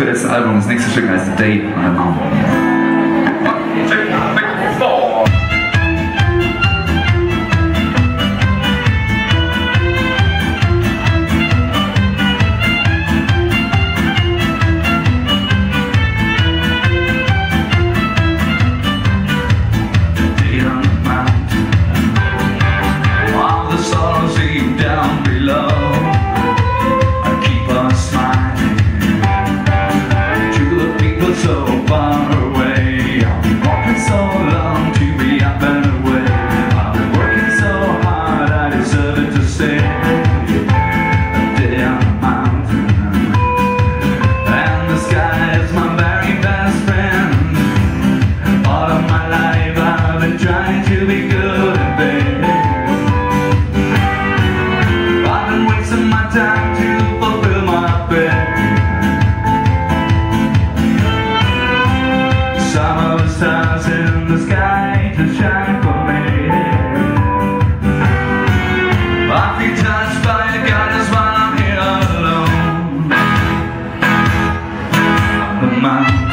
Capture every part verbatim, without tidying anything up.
aktuellsten Album. Das nächste Stück heißt Day on a Mountain. Stars in the sky to shine for me. I feel touched by the goddess while I'm here alone on the mountain.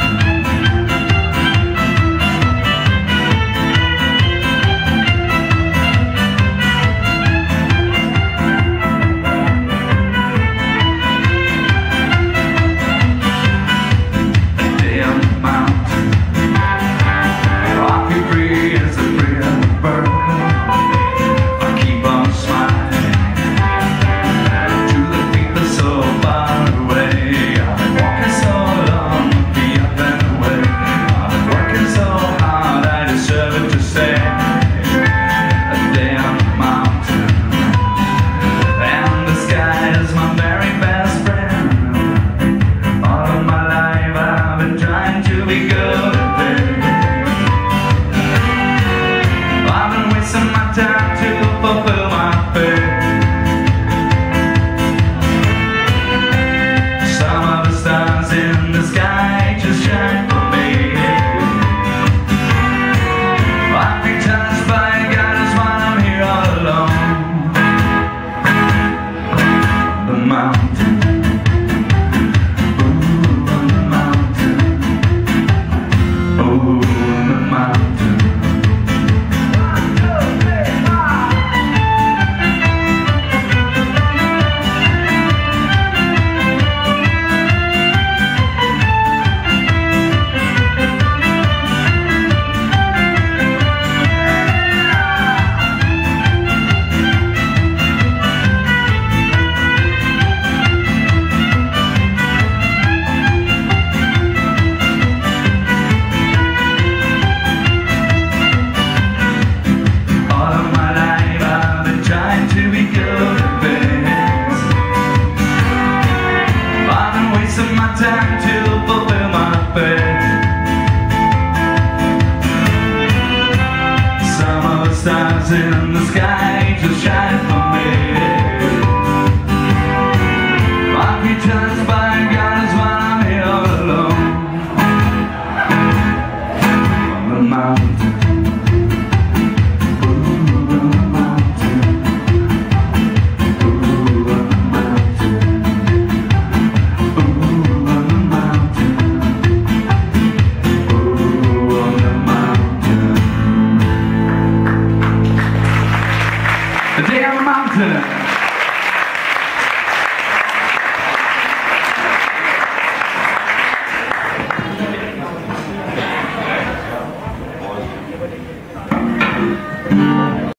Time to fulfill my fate. Some of the stars in the sky just shine for me. I feel touched by a goddess while I'm here all alone. The mountain, ooh, the mountain, oh, the mountain. Time to fulfill my fate. Some of the stars in the sky just shine.